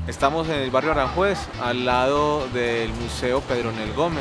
Estamos en el barrio Aranjuez, al lado del Museo Pedronel Gómez.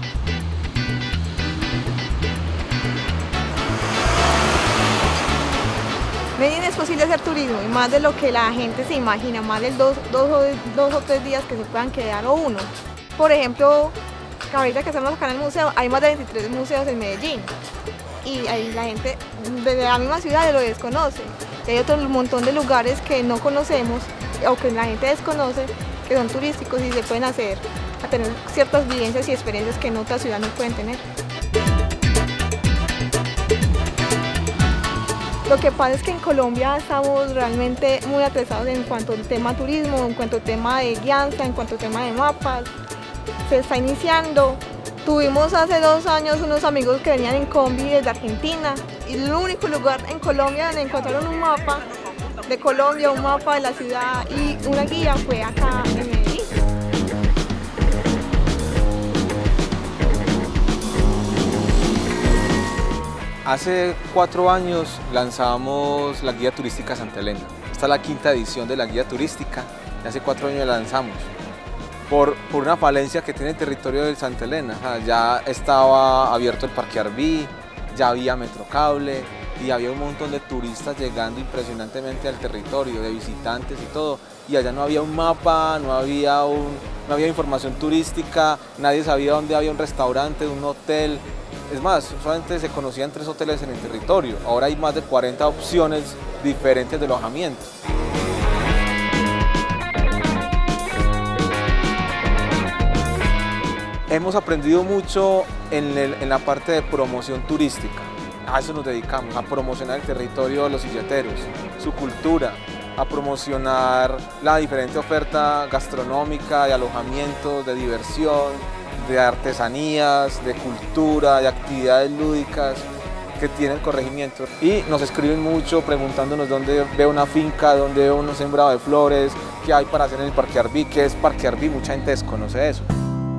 Medellín es posible hacer turismo y más de lo que la gente se imagina, más de dos o tres días que se puedan quedar o uno. Por ejemplo, ahorita que estamos acá en el museo, hay más de 23 museos en Medellín y ahí la gente desde la misma ciudad lo desconoce. Y hay otro montón de lugares que no conocemos o que la gente desconoce, que son turísticos y se pueden hacer, a tener ciertas vivencias y experiencias que en otras ciudades no pueden tener. Lo que pasa es que en Colombia estamos realmente muy atrasados en cuanto al tema turismo, en cuanto al tema de guianza, en cuanto al tema de mapas. Se está iniciando. Tuvimos hace 2 años unos amigos que venían en combi desde Argentina y el único lugar en Colombia donde encontraron un mapa de Colombia, un mapa de la ciudad y una guía fue acá en Medellín. Hace 4 años lanzamos la guía turística Santa Elena. Esta es la 5ª edición de la guía turística y hace 4 años la lanzamos. Por una falencia que tiene el territorio de Santa Elena. Ya estaba abierto el Parque Arví, ya había Metrocable y había un montón de turistas llegando impresionantemente al territorio, de visitantes y todo. Y allá no había un mapa, no había información turística, nadie sabía dónde había un restaurante, un hotel. Es más, solamente se conocían 3 hoteles en el territorio. Ahora hay más de 40 opciones diferentes de alojamiento. Hemos aprendido mucho en la parte de promoción turística. A eso nos dedicamos, a promocionar el territorio de los silleteros, su cultura, a promocionar la diferente oferta gastronómica, de alojamientos, de diversión, de artesanías, de cultura, de actividades lúdicas que tiene el corregimiento. Y nos escriben mucho preguntándonos dónde veo una finca, dónde veo un sembrado de flores, qué hay para hacer en el Parque Arví, qué es Parque Arví, mucha gente desconoce eso.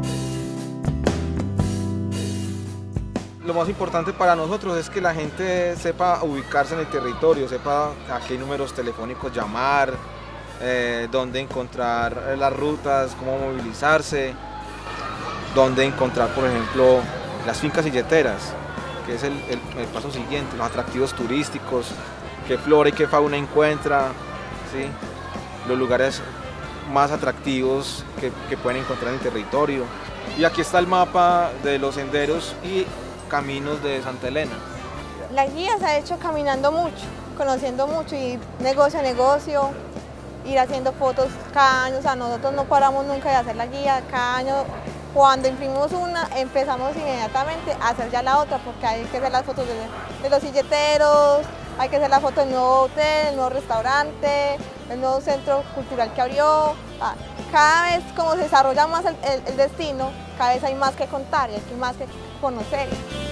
Lo más importante para nosotros es que la gente sepa ubicarse en el territorio, sepa a qué números telefónicos llamar, dónde encontrar las rutas, cómo movilizarse, dónde encontrar, por ejemplo, las fincas silleteras, que es el paso siguiente, los atractivos turísticos, qué flora y qué fauna encuentra, ¿sí? Los lugares más atractivos que pueden encontrar en el territorio. Y aquí está el mapa de los senderos y caminos de Santa Elena. La guía se ha hecho caminando mucho, conociendo mucho y negocio a negocio, ir haciendo fotos cada año. O sea, nosotros no paramos nunca de hacer la guía, cada año cuando imprimimos una empezamos inmediatamente a hacer ya la otra porque hay que hacer las fotos de los silleteros, hay que hacer la foto del nuevo hotel, el nuevo restaurante, el nuevo centro cultural que abrió. Cada vez como se desarrolla más el destino, cada vez hay más que contar y hay más que conocer.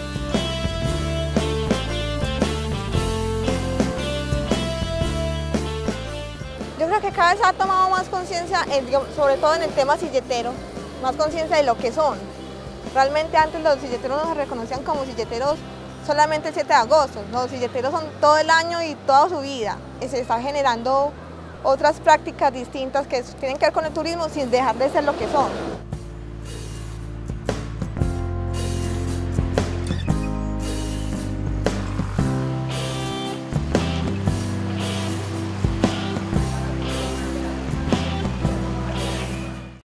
Yo creo que cada vez se ha tomado más conciencia, sobre todo en el tema silletero, más conciencia de lo que son. Realmente antes los silleteros no se reconocían como silleteros solamente el 7 de agosto, los silleteros son todo el año y toda su vida. Y se están generando otras prácticas distintas que tienen que ver con el turismo sin dejar de ser lo que son.